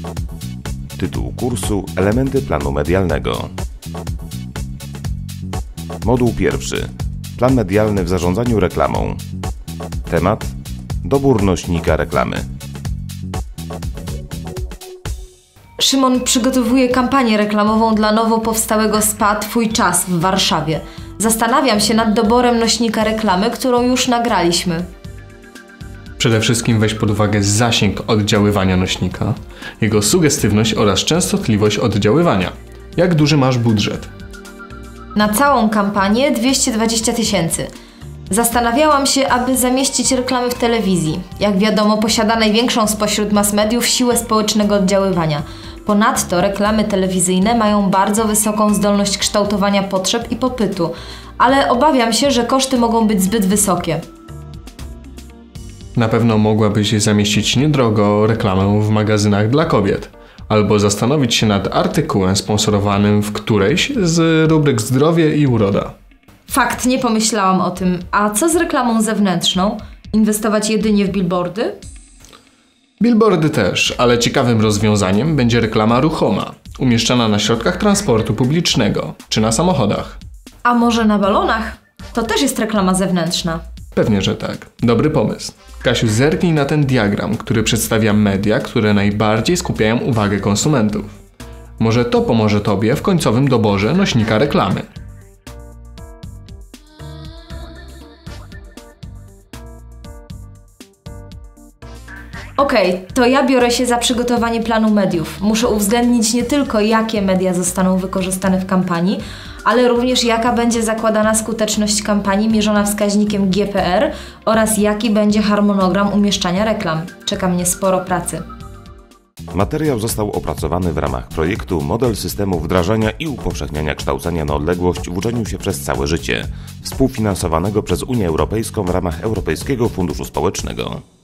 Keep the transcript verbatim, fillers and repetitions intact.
Tytuł kursu: Elementy planu medialnego. Moduł pierwszy. Plan medialny w zarządzaniu reklamą. Temat: dobór nośnika reklamy. Szymon przygotowuje kampanię reklamową dla nowo powstałego S P A Twój czas w Warszawie. Zastanawiam się nad doborem nośnika reklamy, którą już nagraliśmy. Przede wszystkim weź pod uwagę zasięg oddziaływania nośnika, jego sugestywność oraz częstotliwość oddziaływania. Jak duży masz budżet? Na całą kampanię dwieście dwadzieścia tysięcy. Zastanawiałam się, aby zamieścić reklamy w telewizji. Jak wiadomo, posiada największą spośród mass mediów siłę społecznego oddziaływania. Ponadto reklamy telewizyjne mają bardzo wysoką zdolność kształtowania potrzeb i popytu, ale obawiam się, że koszty mogą być zbyt wysokie. Na pewno mogłabyś zamieścić niedrogo reklamę w magazynach dla kobiet, albo zastanowić się nad artykułem sponsorowanym w którejś z rubryk zdrowie i uroda. Fakt, nie pomyślałam o tym. A co z reklamą zewnętrzną? Inwestować jedynie w billboardy? Billboardy też, ale ciekawym rozwiązaniem będzie reklama ruchoma, umieszczana na środkach transportu publicznego czy na samochodach. A może na balonach? To też jest reklama zewnętrzna. Pewnie, że tak. Dobry pomysł. Kasiu, zerknij na ten diagram, który przedstawia media, które najbardziej skupiają uwagę konsumentów. Może to pomoże Tobie w końcowym doborze nośnika reklamy. Okej, okay, to ja biorę się za przygotowanie planu mediów. Muszę uwzględnić nie tylko, jakie media zostaną wykorzystane w kampanii, ale również jaka będzie zakładana skuteczność kampanii mierzona wskaźnikiem G P R oraz jaki będzie harmonogram umieszczania reklam. Czeka mnie sporo pracy. Materiał został opracowany w ramach projektu Model systemu wdrażania i upowszechniania kształcenia na odległość w uczeniu się przez całe życie, współfinansowanego przez Unię Europejską w ramach Europejskiego Funduszu Społecznego.